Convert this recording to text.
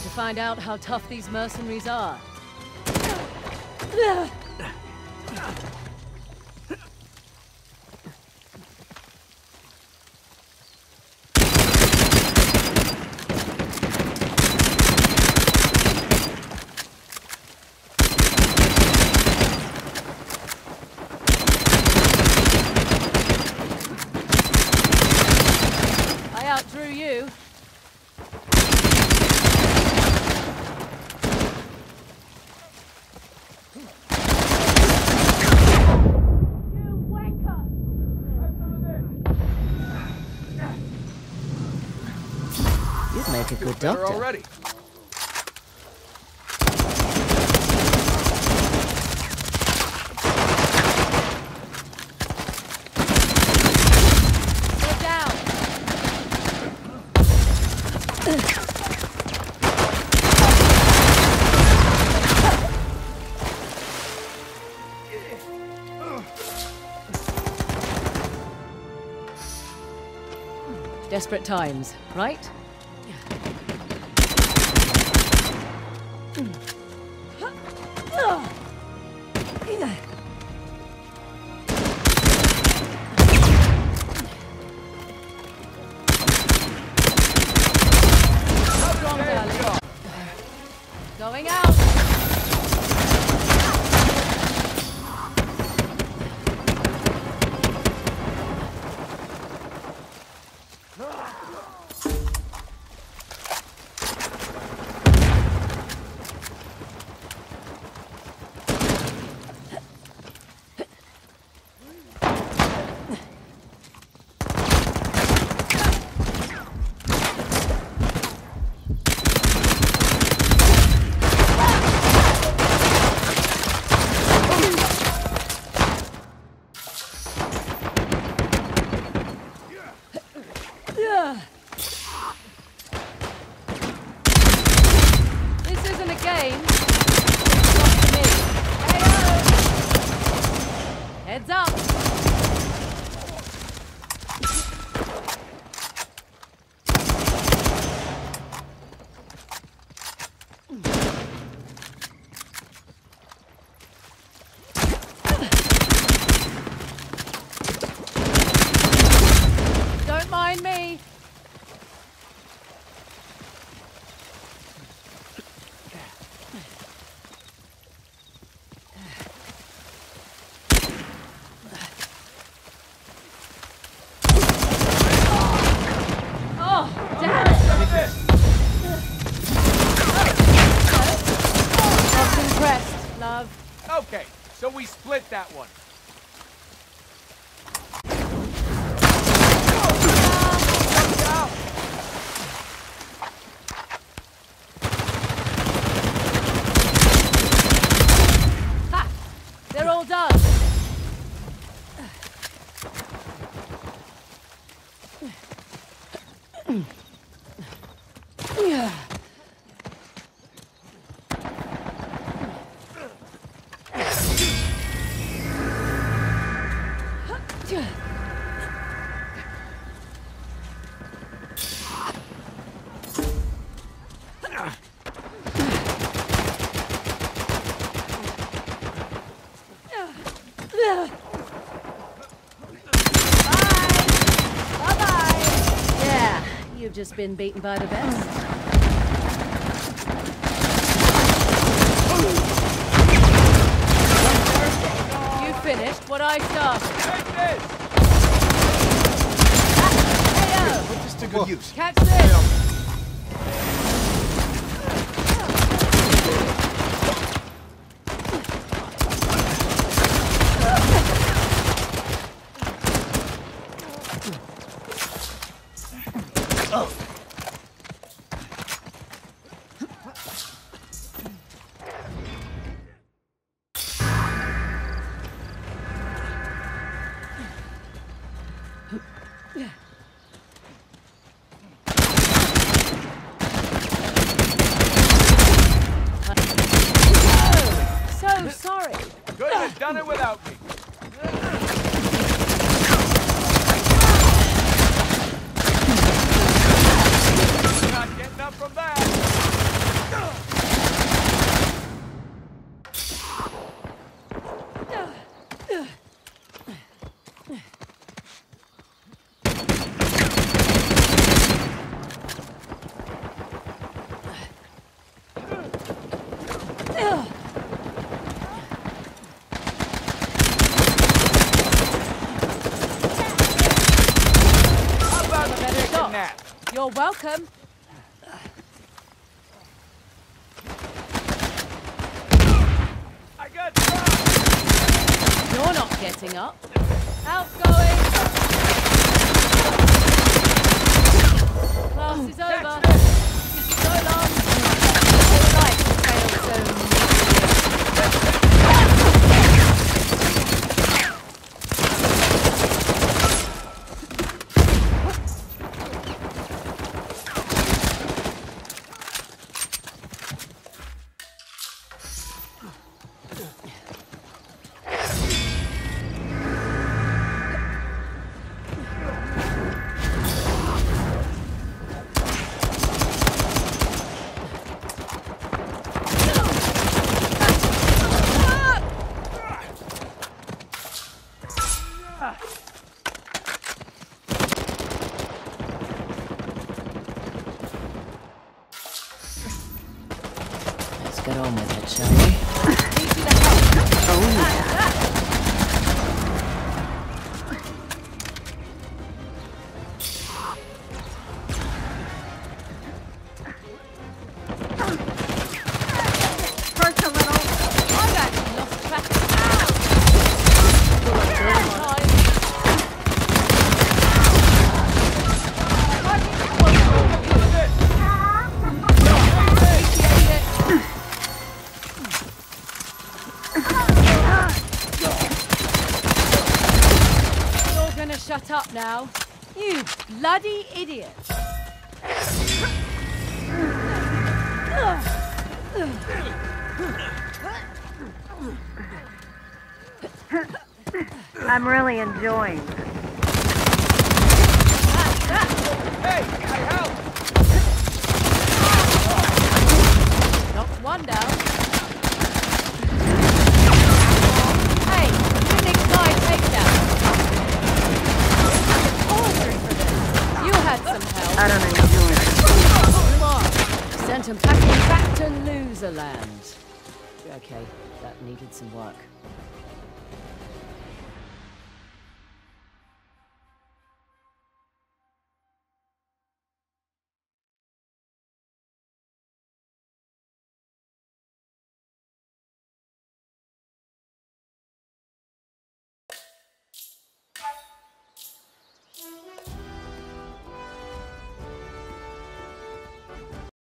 to find out how tough these mercenaries are. I outdrew you. You'd make a good doctor. Already. Get down. Desperate times, right? Going out. This isn't a game. It's up to me. Hey-o! Heads up. Don't mind me. Oh, damn it! Not impressed, love. Okay, so we split that one. Ha! They're all done. Yeah. Bye-bye. Yeah, you've just been beaten by the best. You finished what I started. Take this! Hey-o! Put this to good use. Catch this! So sorry. Couldn't have done it without me. Not getting up from that. You're welcome. I got shot! You're not getting up. Outgoing. Class is over. So long. All right, failed zone. Let's get on with it, shall we? Hurts a little. I've actually lost track of You're gonna shut up now. You bloody idiot. I'm really enjoying this. Hey, I help! Knocked one down. Hey, you think my takedown? Ordering for this. You had some help. I don't enjoy it. Come on. Sent him packing back to loser land. Okay, that needed some work.